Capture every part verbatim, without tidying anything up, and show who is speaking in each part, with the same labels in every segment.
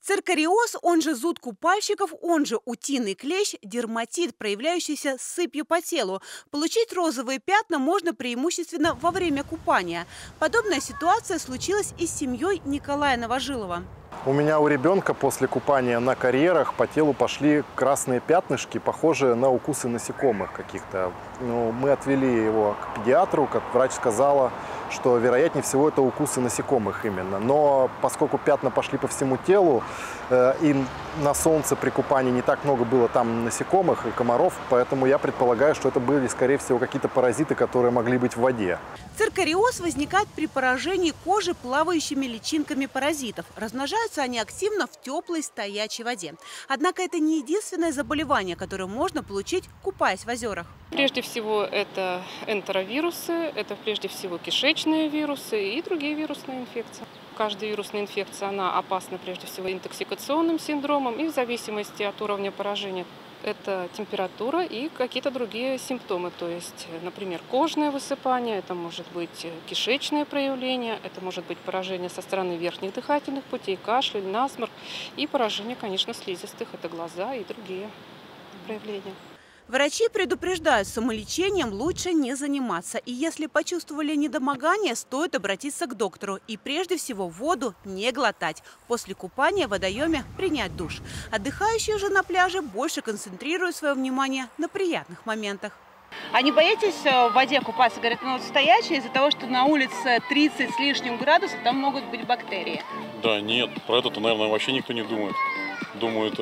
Speaker 1: Циркариоз, он же зуд купальщиков, он же утиный клещ, дерматит, проявляющийся сыпью по телу. Получить розовые пятна можно преимущественно во время купания. Подобная ситуация случилась и с семьей Николая Новожилова.
Speaker 2: У меня у ребенка после купания на карьерах по телу пошли красные пятнышки, похожие на укусы насекомых каких-то. Ну, мы отвели его к педиатру, как врач сказала, что вероятнее всего это укусы насекомых именно. Но поскольку пятна пошли по всему телу, э, и на солнце при купании не так много было там насекомых и комаров, поэтому я предполагаю, что это были, скорее всего, какие-то паразиты, которые могли быть в воде.
Speaker 1: Циркариоз возникает при поражении кожи плавающими личинками паразитов. Размножаются они активно в теплой стоячей воде. Однако это не единственное заболевание, которое можно получить, купаясь в озерах.
Speaker 3: Прежде всего это энтеровирусы, это прежде всего кишечные вирусы и другие вирусные инфекции. Каждая вирусная инфекция она опасна прежде всего интоксикационным синдромом, и в зависимости от уровня поражения это температура и какие-то другие симптомы. То есть, например, кожное высыпание, это может быть кишечное проявление, это может быть поражение со стороны верхних дыхательных путей, кашель, насморк и поражение, конечно, слизистых, это глаза и другие проявления.
Speaker 1: Врачи предупреждают, самолечением лучше не заниматься. И если почувствовали недомогание, стоит обратиться к доктору. И прежде всего воду не глотать. После купания в водоеме принять душ. Отдыхающие же на пляже больше концентрируют свое внимание на приятных моментах.
Speaker 4: А не боитесь в воде купаться? Говорят, ну вот стоячая, из-за того, что на улице тридцать с лишним градусов, там могут быть бактерии.
Speaker 5: Да нет, про это-то, наверное, вообще никто не думает. Думают,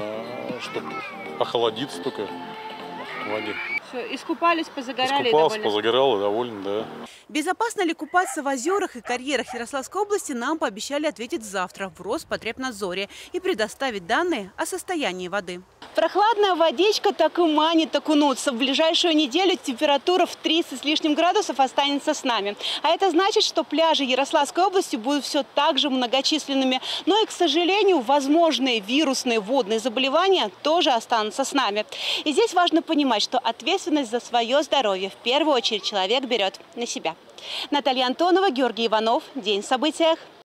Speaker 5: что охладиться только в воде.
Speaker 4: Все, искупались, позагорали.
Speaker 5: Искупался, позагорал и доволен, да.
Speaker 1: Безопасно ли купаться в озерах и карьерах Ярославской области, нам пообещали ответить завтра в Роспотребнадзоре и предоставить данные о состоянии воды.
Speaker 4: Прохладная водичка так и манит окунуться. В ближайшую неделю температура в тридцать с лишним градусов останется с нами. А это значит, что пляжи Ярославской области будут все так же многочисленными. Но и, к сожалению, возможные вирусные водные заболевания тоже останутся с нами. И здесь важно понимать, что ответственность за свое здоровье в первую очередь человек берет на себя. Наталья Антонова, Георгий Иванов. День в событиях.